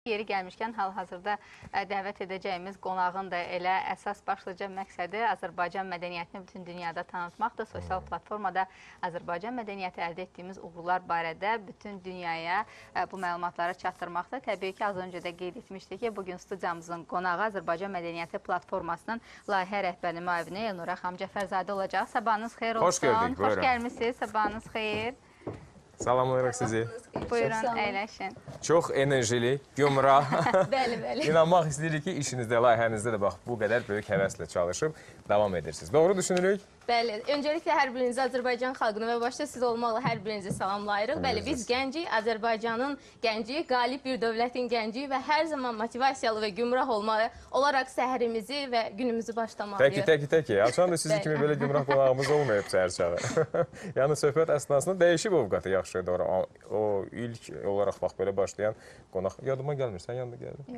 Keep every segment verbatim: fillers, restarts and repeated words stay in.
yeri gəlmişkən hal-hazırda dəvət edəcəyimiz qonağın da elə əsas başlıca məqsədi Azərbaycan mədəniyyətini bütün dünyada tanıtmaqdır. Sosial platformada Azərbaycan mədəniyyəti əldə etdiyimiz uğurlar barədə bütün dünyaya bu məlumatları çatdırmaqdır. Təbii ki, az öncə də qeyd etmişdik ki, bugün studiyamızın qonağı Azərbaycan mədəniyyəti platformasının layihə rəhbəri müavini Elnura Xamcəfərzadə olacaq. Sabahınız xeyir olsun. Hoş gördük, buyurun. Xoş gəlmişsiniz, sabahınız xeyir. Salamlayırıq sizi. Buyurun, əyləşin. Çox enerjili, gümrah. Bəli, bəli. İnanmaq istəyirik ki, işinizdə, layihənizdə də bax, bu qədər böyük həvəslə çalışıb davam edirsiniz. Doğru düşünürük? Bəli, öncəliklə hər birinizi Azərbaycan xalqını və başda siz olmaqla hər birinizi salamlayırıq. Bəli, biz gəncik, Azərbaycanın gənciyik, qalib bir dövlətin gənciyik və hər zaman motivasiyalı və gümrah olmalı olaraq səhərimizi və günümüzü başlamalıyıq. Təki, təki, təki. Açan da sizi kimi belə gümrah qonağımız olmayıb səhər çağı. Yəni, söhbət əsnasında dəyişib ovqatı yaxşı doğru. O ilk olaraq bax, belə başlayan qonaq. Yadıma gəlmir, sən yanında gəldin.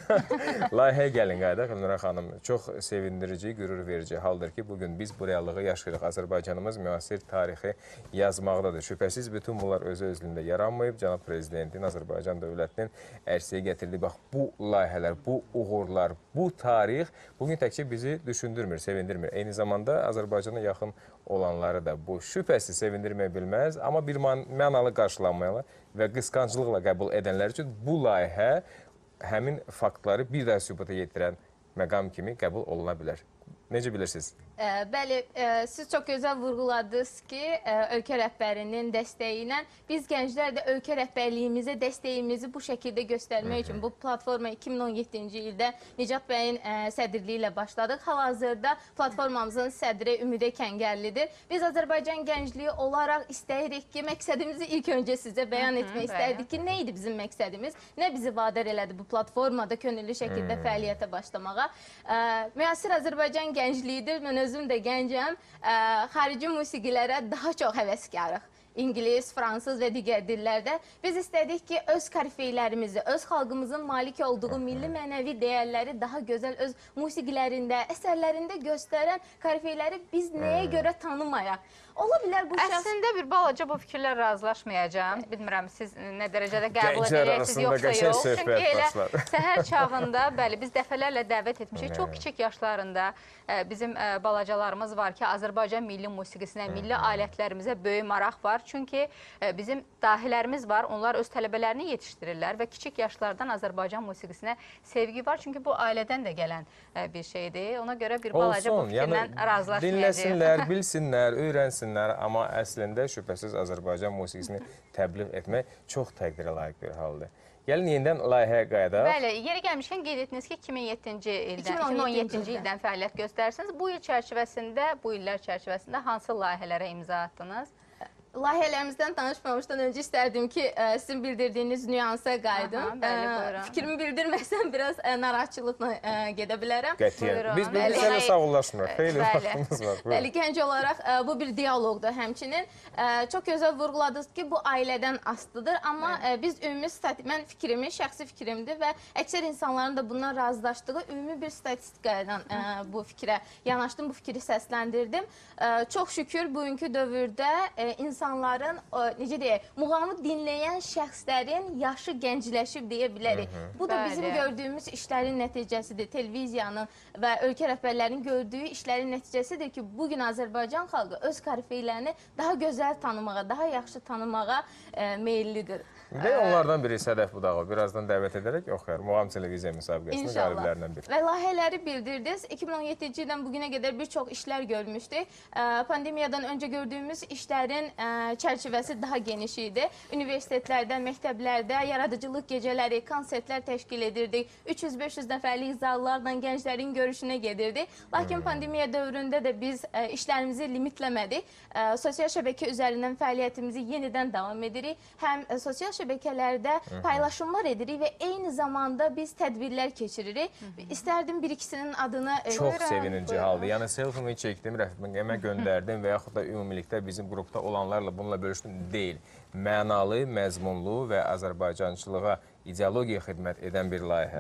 Yox. Layihəyə gəlin qayda, Elnura xanım. Çox sevindirici, qürur verici haldır ki, bugün biz bu reallığı yaşayırıq. Azərbaycanımız müasir tarixi yazmaqdadır. Şübhəsiz bütün bunlar özü özlüyündə yaranmayıb. Cənab Prezidentin, Azərbaycan dövlətinin ərsəyə gətirdiyi bax, bu layihələr, bu uğurlar, bu tarix bugün təkcə bizi düşündürmür, sevindirmir. Eyni zamanda Azərbaycana yaxın olanları da bu şübhəsiz sevindirmək bilməz, amma bir mənalı qarşılanmayalar və qısqancılıqla qəbul edənlər üçün bu layihə həmin faktları bir daha sübuta yetirən məqam kimi qəbul oluna bilər. Necə bilirsiniz? Bəli, siz çox gözəl vurğuladınız ki, ölkə rəhbərinin dəstəyi ilə biz gənclər də ölkə rəhbərliyimizə dəstəyimizi bu şəkildə göstərmək üçün bu platforma iki min on yeddinci ildə Nicat bəyin sədrliyi ilə başladıq. Hal-hazırda platformamızın sədri Ümidə Kəngərlidir. Biz Azərbaycan gəncliyi olaraq istəyirik ki, məqsədimizi ilk öncə sizə bəyan etmək istəyirdik ki, nə idi bizim məqsədimiz? Nə bizi vadar elədi bu platformada könüllü şəkildə fəaliyyətə başlamağa? Müasir Azərbaycan gəncliyidir. Mən özüm də gəncəm. Xarici musiqilərə daha çox həvəskarıq. İngilis, fransız və digər dillərdə. Biz istədik ki, öz korifeylərimizi, öz xalqımızın malik olduğu milli mənəvi dəyərləri daha gözəl öz musiqilərində, əsərlərində göstərən korifeyləri biz nəyə görə tanımayaq? Ola bilər bu şəxs... Əslində bir balaca bu fikirlər razılaşmayacağım. Bilmirəm, siz nə dərəcədə qəbul Gənclər edəcəksiniz yoxsa arasında yox. qəşəng Çünki söhbət elə başlar. səhər çağında, bəli, biz dəfələrlə dəvət etmişik. Çox kiçik yaşlarında bizim balacalarımız var ki, Azərbaycan milli musiqisinə, milli alətlərimizə böyük maraq var. Çünki bizim dahilərimiz var, onlar öz tələbələrini yetişdirirlər və kiçik yaşlardan Azərbaycan musiqisinə sevgi var. Çünki bu ailədən də gələn bir şeydir. Ona görə bir balaca bu fikirlə razılaşmayacaq. Dinləsinlər, bilsinlər, öyrənsinlər, amma əslində şübhəsiz Azərbaycan musiqisini təbliğ etmək çox təqdirə layiq bir haldır. Gəlin, yenidən layihəyə qayıdaq. Bəli, yeri gəlmişkən qeyd etdiniz ki, iki min yeddinci ildən, iki min on yeddinci ildən fəaliyyət göstərsiniz. Bu il çərçivəsində, bu illər çərçivəsində hansı layihələrə imza attınız? Layihələrimizdən danışmamışdan öncə istərdim ki, sizin bildirdiyiniz nüansa qaydım. Fikrimi bildirməsəm, biraz narahatçılıqla gedə bilərəm. Qətiyyən. Biz bizə sağollaşmırıq. Xeyli vaxtımız var. Bəli, gənc olaraq bu bir diyaloqdur həmçinin. Çox gözəl vurğuladınız ki, bu ailədən asılıdır. Amma biz ümumi, mən fikrimi, şəxsi fikrimdir və əksər insanların da bundan razılaşdığı ümumi bir statistikayla bu fikrə yanaşdım, bu fikri səsləndirdim. Çox şükür, bugünkü dövrdə insan insanların, necə deyək, muğamı dinləyən şəxslərin yaşı gəncləşib deyə bilərik. Bu da bizim gördüyümüz işlərin nəticəsidir. Televiziyanın və ölkə rəhbərlərinin gördüyü işlərin nəticəsidir ki, bugün Azərbaycan xalqı öz korifeylərini daha gözəl tanımağa, daha yaxşı tanımağa meyillidir. Və onlardan biri Sədəf Budağı birazdan dəvət edərək oxuyar. Muğam televiziya müsabiqəsinin qaliblərindən biri. Və layihələri bildirdiniz. iki min on yeddinci ildən bugünə qədər bir çox işlər görmüşdük. Pandemiyadan öncə gördüyümüz işlərin çərçivəsi daha geniş idi. Universitetlərdə, məktəblərdə yaradıcılıq gecələri, konsertlər təşkil edirdik. üç yüz beş yüz nəfərlik zallarla gənclərin görüşünə gedirdik. Lakin pandemiya dövründə də biz işlərimizi limitləmədik. Sosial şəbəkə üzərindən fəaliyyətimizi yenidən davam edirik. Həm sosial şəbəkələrdə paylaşımlar edirik və eyni zamanda biz tədbirlər keçiririk. İstərdim bir ikisinin adını... Çox sevinici haldır. Yəni, selfimi çəkdim, rəfqəmə göndərdim və yaxud da ümumilikdə bizim qrupda olanlarla bununla bölüşdüm deyil. Mənalı, məzmunlu və Azərbaycançılığa ideologiya xidmət edən bir layihə.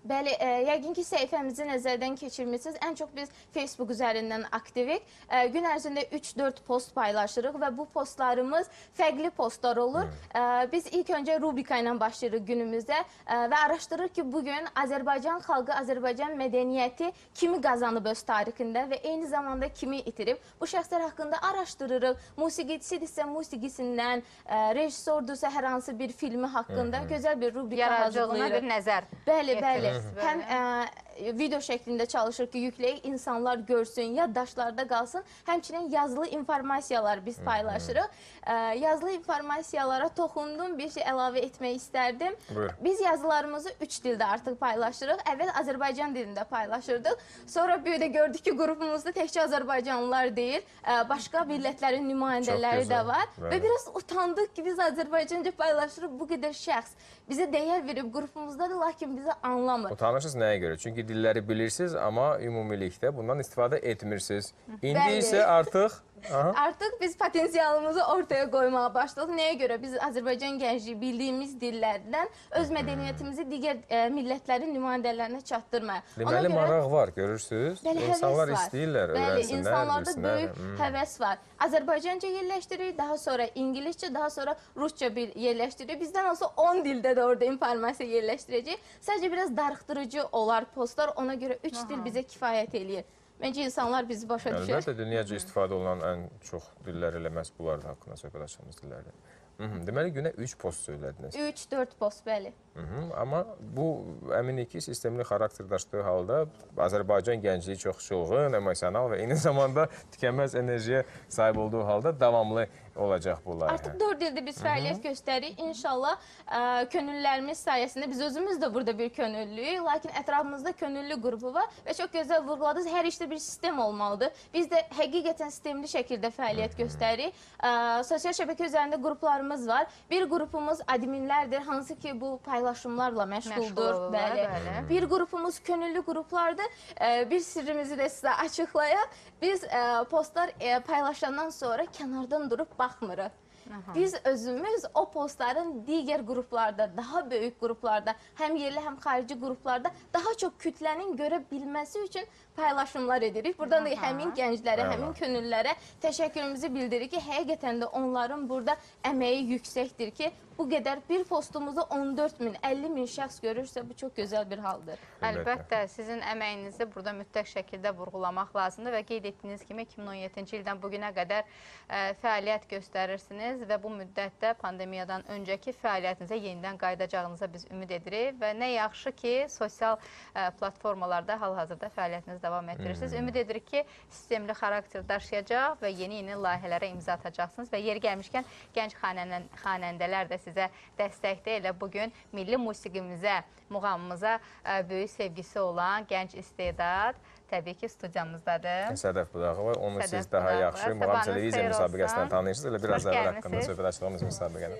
Bəli, e, yəqin ki, səhifəmizi nəzərdən keçirmişsiniz. Ən çox biz Facebook üzərindən aktivik. E, gün ərzində üç dörd post paylaşırıq və bu postlarımız fərqli postlar olur. E, biz ilk öncə rubrika ilə başlayırıq günümüzdə e, və araşdırırıq ki, bugün Azərbaycan xalqı, Azərbaycan mədəniyyəti kimi qazanıb öz tarixində və eyni zamanda kimi itirib. Bu şəxslər haqqında araşdırırıq. Musiqicisidirsə musiqisindən, e, rejissordursa hər hansı bir filmi haqqında Hı -hı. gözəl bir rubrika Yaradıcılığına hazırlayırıq. bir nəzər. Bəli, bəli. Hı -hı. Həm ə, video şəklində çalışır ki, yükləyək, insanlar görsün, yaddaşlarda qalsın. Həmçinin yazılı informasiyalar biz paylaşırıq. Ə, yazılı informasiyalara toxundum, bir şey əlavə etmək istərdim. Buyur. Biz yazılarımızı üç dildə artıq paylaşırıq. Əvvəl Azərbaycan dilində paylaşırdıq. Sonra bir də gördük ki, qrupumuzda təkcə Azərbaycanlılar deyil, ə, başqa millətlərin nümayəndələri də var. Bəli. Və biraz utandıq ki, biz Azərbaycanca paylaşırıq, bu qədər şəxs bizə dəyər verib qrupumuzdadır, lakin bizi anlamır. Utanırsınız nəyə görə? Çünki dilləri bilirsiniz, amma ümumilikdə bundan istifadə etmirsiniz. İndi Bəli. isə artıq... Aha. Artıq biz potensialımızı ortaya qoymağa başladıq. Nəyə görə? Biz Azərbaycan gəncliyi bildiyimiz dillərdən öz mədəniyyətimizi digər e, millətlərin nümayəndələrinə çatdırmaya. Deməli, görə... maraq var, görürsünüz. Bəli, İnsanlar həvəs var. istəyirlər, Bəli, öyrənsinlər, insanlarda bilsinlər. böyük Hmm. həvəs var. Azərbaycanca yerləşdiririk, daha sonra İngiliscə, daha sonra Rusça bir yerləşdiririk. Bizdən olsa on dildə də orada informasiya yerləşdirəcək. Sadəcə biraz darıxdırıcı olar postlar, ona görə üç dil bizə kifayət eləyir. Məncə insanlar bizi başa düşür. Əlbəttə, dünyaca istifadə olunan ən çox dillər elə məhz bunlar da haqqında söhbət açdığımız dillərdir. Hı -hı. Deməli, günə üç post söylədiniz. üç dörd post, bəli. Hı -hı. Amma bu, əminik ki, sistemli xarakter daşıdığı halda Azərbaycan gəncliyi çox çılğın, emosional və eyni zamanda tükənməz enerjiyə sahib olduğu halda davamlı olacaq bu layihə. Artıq dörd ildir biz fəaliyyət göstəririk. İnşallah ə, könüllərimiz sayəsində biz özümüz də burada bir könüllüyük. Lakin ətrafımızda könüllü qrupu var və çox gözəl vurğuladınız. Hər işdə bir sistem olmalıdır. Biz də həqiqətən sistemli şəkildə fəaliyyət göstəririk. Ə, sosial şəbəkə üzərində qruplarımız var. Bir qrupumuz adminlərdir, hansı ki bu paylaşımlarla məşğuldur. Məşğul Bəli. bəli. Bir qrupumuz könüllü qruplardır. Ə, bir sirrimizi də sizə açıqlayaq. Biz ə, postlar ə, paylaşandan sonra kənardan durub baxmırıq. Aha. Biz özümüz o postların digər qruplarda, daha böyük qruplarda, həm yerli, həm xarici qruplarda daha çox kütlənin görə bilməsi üçün paylaşımlar edirik. Buradan da həmin gənclərə, həmin könüllərə təşəkkürümüzü bildiririk ki, həqiqətən də onların burada əməyi yüksəkdir ki, bu qədər bir postumuzu on dörd min, əlli min şəxs görürsə, bu çox gözəl bir haldır. Əlbəttə, sizin əməyinizi burada mütləq şəkildə vurğulamaq lazımdır və qeyd etdiyiniz kimi iki min on yeddinci ildən bugünə qədər ə, fəaliyyət göstərirsiniz və bu müddətdə pandemiyadan öncəki fəaliyyətinizə yenidən qayıdacağınıza biz ümid edirik və nə yaxşı ki, sosial ə, platformalarda hal-hazırda fəaliyyətiniz davam etdirirsiniz. Hmm. Ümid edirik ki, sistemli xarakter daşıyacaq və yeni-yeni layihələrə imza atacaqsınız və yeri gəlmişkən gənc xanəndələr də sizə dəstəkdə elə bugün milli musiqimizə, muğamımıza ə, böyük sevgisi olan gənc istedad təbii ki, studiyamızdadır. Sədəf Budağı var. Onu Sədəf siz daha Budağı yaxşı var. muğam Sabahınız televiziya xeyir müsabiqəsindən olsun. tanıyırsınız. Elə biraz Xoş əvvəl gəlmisiniz. haqqında söhbət açdığımız müsabiqəni.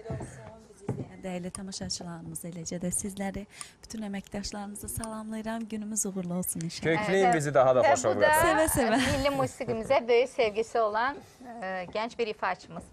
Dəyərli tamaşaçılarımız, eləcə də sizləri, bütün əməkdaşlarınızı salamlayıram. Günümüz uğurlu olsun inşallah. Köklüyün bizi daha da xoş olur. Sevə-sevə. Milli musiqimizə böyük sevgisi olan ə, gənc bir ifaçımız.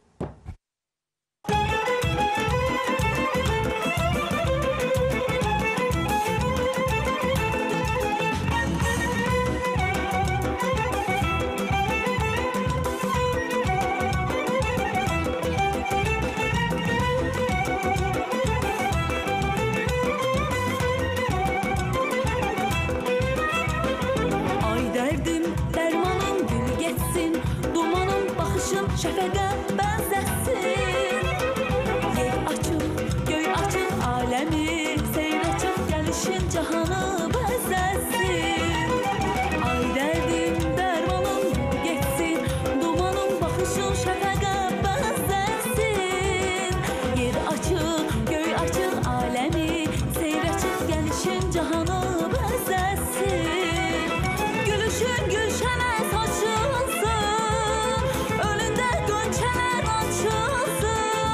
Şəfəqə bənzətsin. Yer açıq, göy açıq aləmi, seyr açıq gəlişin cahanı bəzətsin. Ay dərdim dərmanım getsin, dumanım baxışın şəfəqə bənzətsin. Yer açıq, göy açıq aləmi, seyr açıq gəlişin cahanı bəzətsin. Gülüşün gülşənə saçılsın,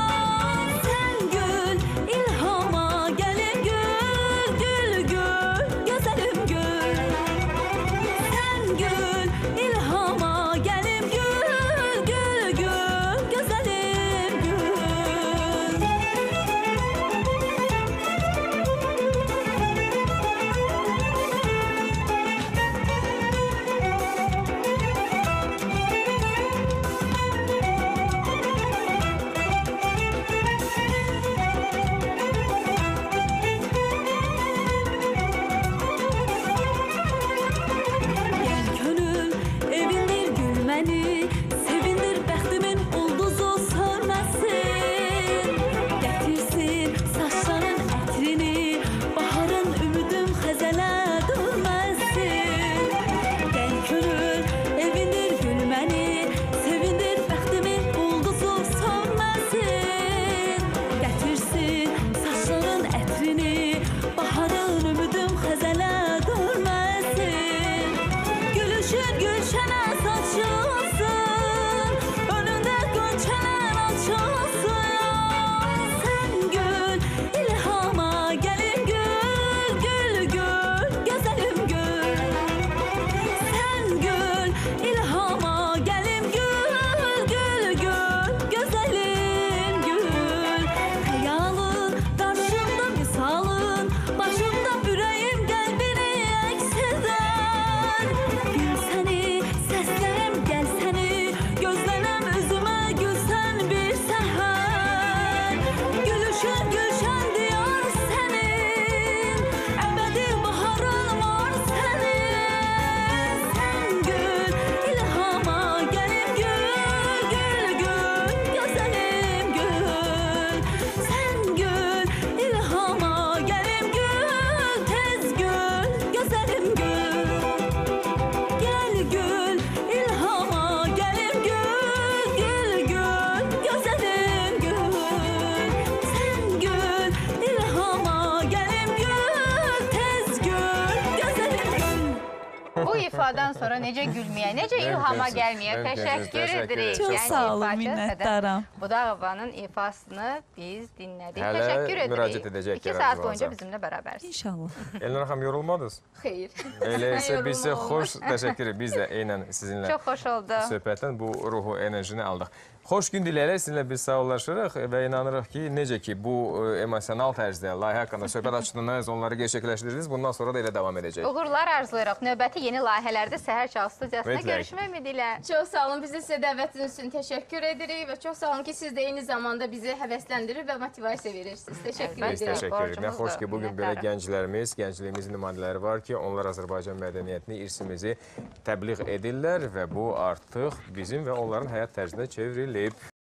sen gül, ilhama gelin gül, gül gül Bu ifadən sonra necə gülməyə, necə ilhama Mümkünsüz, gəlməyə mümkünsüz. təşəkkür Təşəkkür edirik. edirik. Çox sağ olun, ifaçı minnətdaram. Budağovanın ifasını biz dinlədik. Hələ Təşəkkür edirik. müraciət edəcək İki Gələn saat Zülazə. boyunca bizimlə bərabərsiz. İnşallah. Elnur xanım yorulmadınız? Xeyr. Elə isə Mən biz sizə yorulmadım. xoş təşəkkür edirik. Biz də eynən sizinlə Çox xoş oldu. söhbətdən bu ruhu, enerjini aldıq. Xoş gün diləyərək sizinlə biz sağollaşırıq və inanırıq ki, necə ki bu e, emosional tərzdə layihə haqqında söhbət açdınız, onları gerçəkləşdirdiniz, bundan sonra da elə davam edəcək. Uğurlar arzulayırıq. Növbəti yeni layihələrdə Səhər Çağı studiyasında Mütləq. görüşmək ümidi ilə. Çox sağ olun. Biz də sizə dəvətiniz üçün təşəkkür edirik və çox sağ olun ki, siz də eyni zamanda bizi həvəsləndirir və motivasiya verirsiniz. Təşəkkür Əlbəttə. Biz edirik. təşəkkür edirik. Nə xoş ki, bugün belə Minnətdarım. gənclərimiz, gəncliyimizin nümayəndələri var ki, onlar Azərbaycan mədəniyyətini, irsimizi təbliğ edirlər və bu artıq bizim və onların həyat tərzinə çevrilib.